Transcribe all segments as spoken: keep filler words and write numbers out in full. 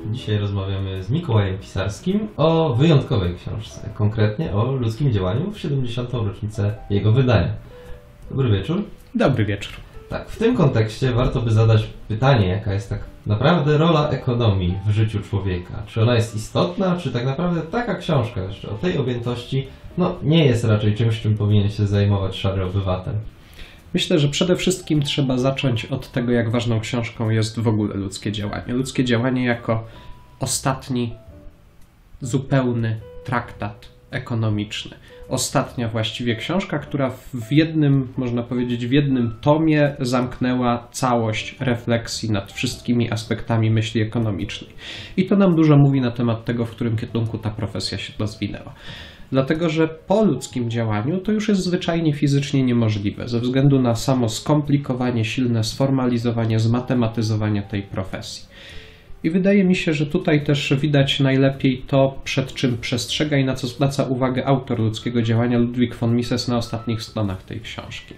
Dzisiaj rozmawiamy z Mikołajem Pisarskim o wyjątkowej książce, konkretnie o ludzkim działaniu w siedemdziesiątą rocznicę jego wydania. Dobry wieczór. Dobry wieczór. Tak, w tym kontekście warto by zadać pytanie, jaka jest tak naprawdę rola ekonomii w życiu człowieka. Czy ona jest istotna, czy tak naprawdę taka książka jeszcze o tej objętości no, nie jest raczej czymś, czym powinien się zajmować szary obywatel? Myślę, że przede wszystkim trzeba zacząć od tego, jak ważną książką jest w ogóle ludzkie działanie. Ludzkie działanie jako ostatni, zupełny traktat ekonomiczny. Ostatnia właściwie książka, która w jednym, można powiedzieć, w jednym tomie zamknęła całość refleksji nad wszystkimi aspektami myśli ekonomicznej. I to nam dużo mówi na temat tego, w którym kierunku ta profesja się rozwinęła. Dlatego, że po ludzkim działaniu to już jest zwyczajnie fizycznie niemożliwe, ze względu na samo skomplikowanie, silne sformalizowanie, zmatematyzowanie tej profesji. I wydaje mi się, że tutaj też widać najlepiej to, przed czym przestrzega i na co zwraca uwagę autor ludzkiego działania Ludwik von Mises na ostatnich stronach tej książki.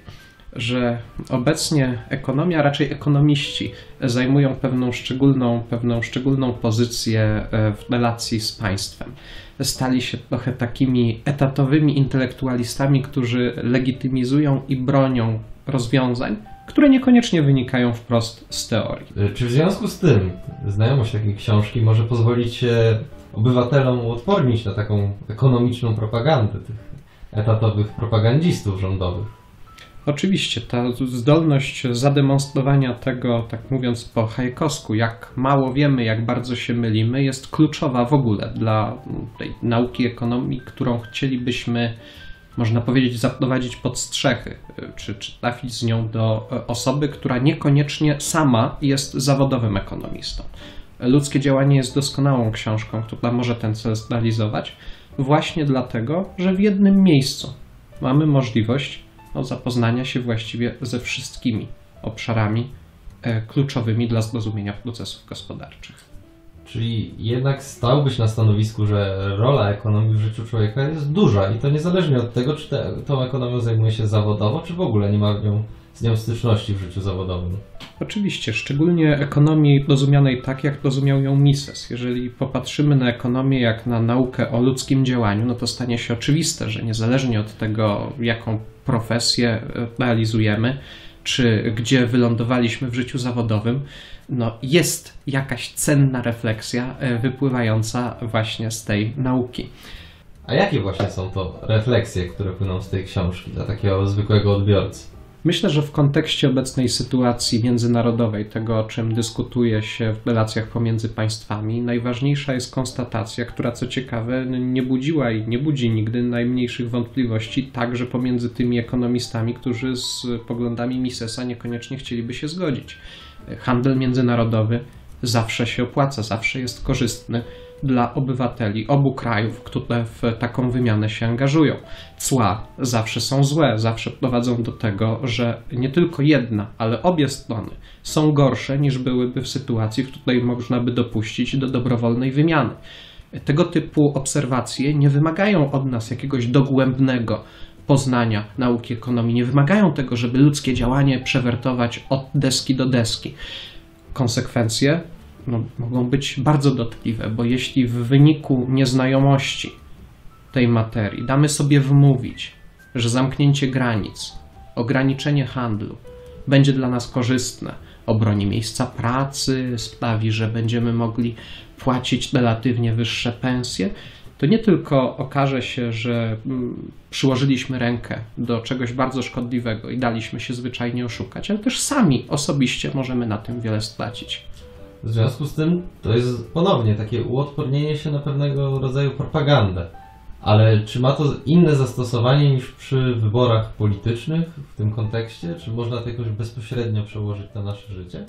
Że obecnie ekonomia, raczej ekonomiści zajmują pewną szczególną, pewną szczególną pozycję w relacji z państwem. Stali się trochę takimi etatowymi intelektualistami, którzy legitymizują i bronią rozwiązań, które niekoniecznie wynikają wprost z teorii. Czy w związku z tym znajomość takiej książki może pozwolić się obywatelom uodpornić na taką ekonomiczną propagandę tych etatowych propagandzistów rządowych? Oczywiście, ta zdolność zademonstrowania tego, tak mówiąc po Hayekowsku, jak mało wiemy, jak bardzo się mylimy, jest kluczowa w ogóle dla tej nauki ekonomii, którą chcielibyśmy, można powiedzieć, zaprowadzić pod strzechy, czy, czy trafić z nią do osoby, która niekoniecznie sama jest zawodowym ekonomistą. Ludzkie działanie jest doskonałą książką, która może ten cel zrealizować, właśnie dlatego, że w jednym miejscu mamy możliwość no, zapoznania się właściwie ze wszystkimi obszarami e, kluczowymi dla zrozumienia procesów gospodarczych. Czyli jednak stałbyś na stanowisku, że rola ekonomii w życiu człowieka jest duża i to niezależnie od tego, czy te, tą ekonomią zajmuje się zawodowo, czy w ogóle nie ma nią, z nią styczności w życiu zawodowym. Oczywiście, szczególnie ekonomii rozumianej tak, jak rozumiał ją Mises. Jeżeli popatrzymy na ekonomię jak na naukę o ludzkim działaniu, no to stanie się oczywiste, że niezależnie od tego, jaką profesję realizujemy, czy gdzie wylądowaliśmy w życiu zawodowym, no jest jakaś cenna refleksja wypływająca właśnie z tej nauki. A jakie właśnie są to refleksje, które płyną z tej książki dla takiego zwykłego odbiorcy? Myślę, że w kontekście obecnej sytuacji międzynarodowej, tego o czym dyskutuje się w relacjach pomiędzy państwami, najważniejsza jest konstatacja, która co ciekawe nie budziła i nie budzi nigdy najmniejszych wątpliwości, także pomiędzy tymi ekonomistami, którzy z poglądami Misesa niekoniecznie chcieliby się zgodzić. Handel międzynarodowy zawsze się opłaca, zawsze jest korzystny dla obywateli obu krajów, które w taką wymianę się angażują. Cła zawsze są złe, zawsze prowadzą do tego, że nie tylko jedna, ale obie strony są gorsze niż byłyby w sytuacji, w której można by dopuścić do dobrowolnej wymiany. Tego typu obserwacje nie wymagają od nas jakiegoś dogłębnego poznania nauki ekonomii, nie wymagają tego, żeby ludzkie działanie przewertować od deski do deski. Konsekwencje No, mogą być bardzo dotkliwe, bo jeśli w wyniku nieznajomości tej materii damy sobie wmówić, że zamknięcie granic, ograniczenie handlu będzie dla nas korzystne, obroni miejsca pracy, sprawi, że będziemy mogli płacić relatywnie wyższe pensje, to nie tylko okaże się, że przyłożyliśmy rękę do czegoś bardzo szkodliwego i daliśmy się zwyczajnie oszukać, ale też sami osobiście możemy na tym wiele stracić. W związku z tym to jest ponownie takie uodpornienie się na pewnego rodzaju propagandę. Ale czy ma to inne zastosowanie niż przy wyborach politycznych w tym kontekście? Czy można to jakoś bezpośrednio przełożyć na nasze życie?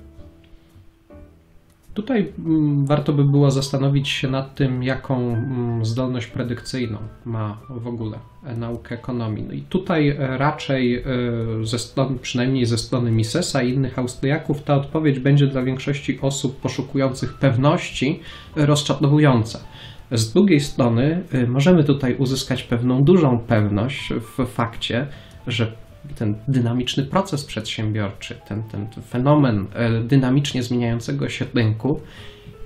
Tutaj warto by było zastanowić się nad tym, jaką zdolność predykcyjną ma w ogóle nauka ekonomii. No i tutaj raczej ze strony, przynajmniej ze strony Misesa i innych Austriaków, ta odpowiedź będzie dla większości osób poszukujących pewności rozczarowująca. Z drugiej strony możemy tutaj uzyskać pewną dużą pewność w fakcie, że ten dynamiczny proces przedsiębiorczy, ten, ten fenomen dynamicznie zmieniającego się rynku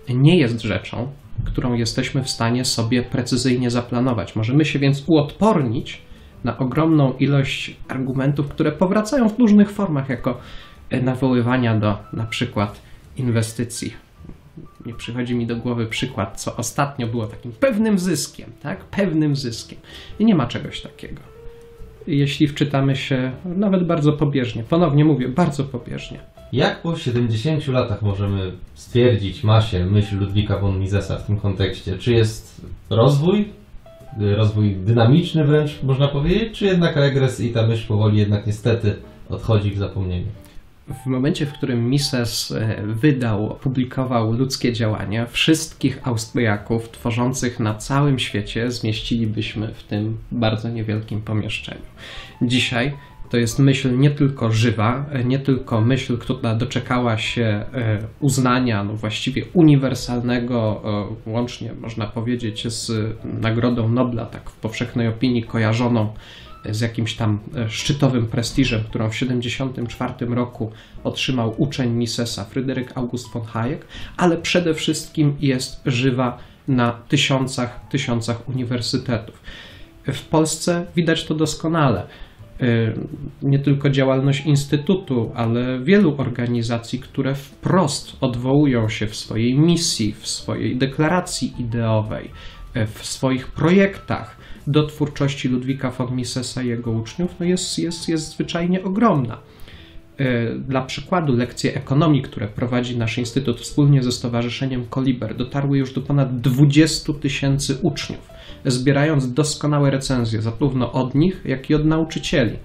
nie jest rzeczą, którą jesteśmy w stanie sobie precyzyjnie zaplanować. Możemy się więc uodpornić na ogromną ilość argumentów, które powracają w różnych formach jako nawoływania do na przykład inwestycji. Nie przychodzi mi do głowy przykład, co ostatnio było takim pewnym zyskiem, tak? Pewnym zyskiem. I nie ma czegoś takiego. Jeśli wczytamy się nawet bardzo pobieżnie, ponownie mówię, bardzo pobieżnie. Jak po siedemdziesięciu latach możemy stwierdzić, ma się myśl Ludwika von Misesa w tym kontekście? Czy jest rozwój, rozwój dynamiczny wręcz można powiedzieć, czy jednak regres i ta myśl powoli jednak niestety odchodzi w zapomnienie? W momencie, w którym Mises wydał, opublikował Ludzkie działania, wszystkich Austriaków tworzących na całym świecie zmieścilibyśmy w tym bardzo niewielkim pomieszczeniu. Dzisiaj to jest myśl nie tylko żywa, nie tylko myśl, która doczekała się uznania, no właściwie uniwersalnego, łącznie można powiedzieć z Nagrodą Nobla, tak w powszechnej opinii kojarzoną z jakimś tam szczytowym prestiżem, którą w siedemdziesiątym czwartym roku otrzymał uczeń Misesa, Fryderyk August von Hayek, ale przede wszystkim jest żywa na tysiącach, tysiącach uniwersytetów. W Polsce widać to doskonale. Nie tylko działalność Instytutu, ale wielu organizacji, które wprost odwołują się w swojej misji, w swojej deklaracji ideowej, w swoich projektach do twórczości Ludwika von Misesa i jego uczniów, no jest, jest, jest zwyczajnie ogromna. Dla przykładu lekcje ekonomii, które prowadzi nasz Instytut wspólnie ze Stowarzyszeniem Koliber, dotarły już do ponad dwudziestu tysięcy uczniów, zbierając doskonałe recenzje zarówno od nich, jak i od nauczycieli.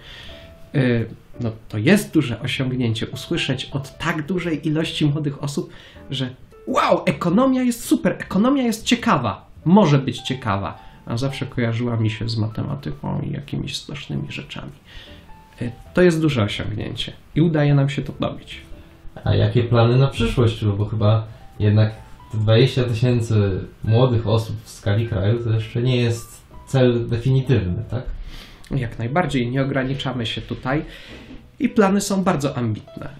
No, to jest duże osiągnięcie usłyszeć od tak dużej ilości młodych osób, że wow, ekonomia jest super, ekonomia jest ciekawa, może być ciekawa, a zawsze kojarzyła mi się z matematyką i jakimiś strasznymi rzeczami. To jest duże osiągnięcie i udaje nam się to robić. A jakie plany na przyszłość? Bo chyba jednak dwadzieścia tysięcy młodych osób w skali kraju to jeszcze nie jest cel definitywny, tak? Jak najbardziej, nie ograniczamy się tutaj i plany są bardzo ambitne.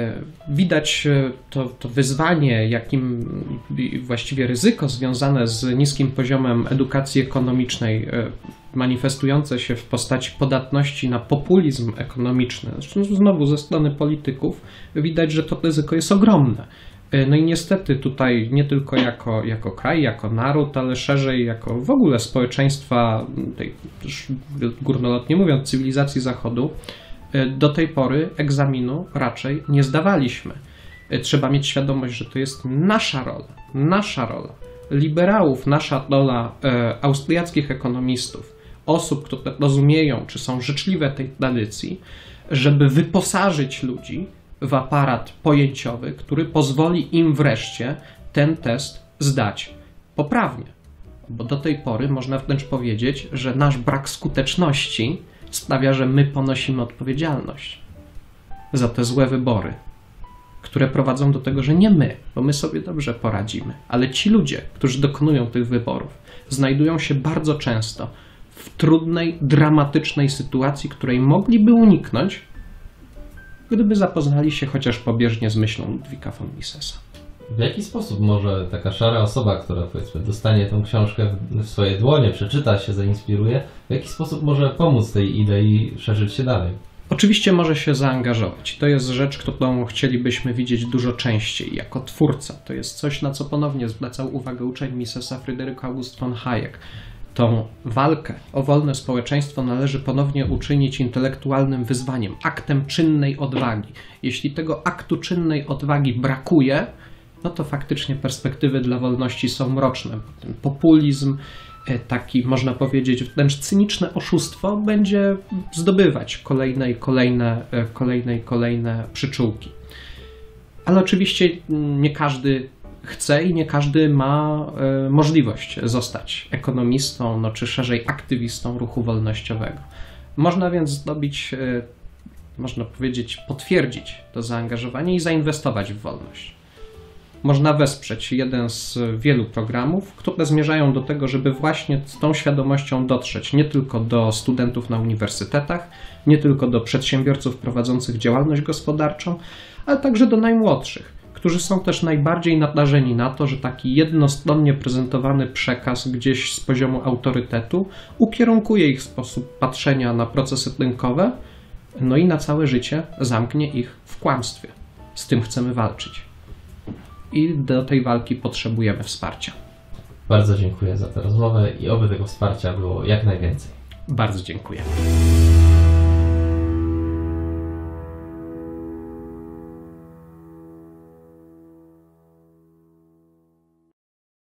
Widać to, to wyzwanie, jakim właściwie ryzyko związane z niskim poziomem edukacji ekonomicznej, manifestujące się w postaci podatności na populizm ekonomiczny, zresztą znowu ze strony polityków, widać, że to ryzyko jest ogromne. No i niestety tutaj nie tylko jako, jako kraj, jako naród, ale szerzej jako w ogóle społeczeństwa, tej, górnolotnie mówiąc, cywilizacji Zachodu, do tej pory egzaminu raczej nie zdawaliśmy. Trzeba mieć świadomość, że to jest nasza rola, nasza rola liberałów, nasza rola e, austriackich ekonomistów, osób, które rozumieją, czy są życzliwe tej tradycji, żeby wyposażyć ludzi w aparat pojęciowy, który pozwoli im wreszcie ten test zdać poprawnie. Bo do tej pory można wręcz powiedzieć, że nasz brak skuteczności sprawia, że my ponosimy odpowiedzialność za te złe wybory, które prowadzą do tego, że nie my, bo my sobie dobrze poradzimy, ale ci ludzie, którzy dokonują tych wyborów, znajdują się bardzo często w trudnej, dramatycznej sytuacji, której mogliby uniknąć, gdyby zapoznali się chociaż pobieżnie z myślą Ludwika von Misesa. W jaki sposób może taka szara osoba, która powiedzmy dostanie tą książkę w swoje dłonie, przeczyta się, zainspiruje, w jaki sposób może pomóc tej idei szerzyć się dalej? Oczywiście może się zaangażować. To jest rzecz, którą chcielibyśmy widzieć dużo częściej jako twórca. To jest coś, na co ponownie zwracał uwagę uczeń Misesa Fryderyk August von Hayek. Tą walkę o wolne społeczeństwo należy ponownie uczynić intelektualnym wyzwaniem, aktem czynnej odwagi. Jeśli tego aktu czynnej odwagi brakuje, no to faktycznie perspektywy dla wolności są mroczne. Ten populizm, taki można powiedzieć wręcz cyniczne oszustwo będzie zdobywać kolejne i kolejne, kolejne i kolejne przyczółki. Ale oczywiście nie każdy chce i nie każdy ma możliwość zostać ekonomistą, no czy szerzej aktywistą ruchu wolnościowego. Można więc zdobyć, można powiedzieć, potwierdzić to zaangażowanie i zainwestować w wolność. Można wesprzeć jeden z wielu programów, które zmierzają do tego, żeby właśnie z tą świadomością dotrzeć nie tylko do studentów na uniwersytetach, nie tylko do przedsiębiorców prowadzących działalność gospodarczą, ale także do najmłodszych, którzy są też najbardziej narażeni na to, że taki jednostronnie prezentowany przekaz gdzieś z poziomu autorytetu ukierunkuje ich sposób patrzenia na procesy rynkowe, no i na całe życie zamknie ich w kłamstwie. Z tym chcemy walczyć. I do tej walki potrzebujemy wsparcia. Bardzo dziękuję za tę rozmowę i oby tego wsparcia było jak najwięcej. Bardzo dziękuję.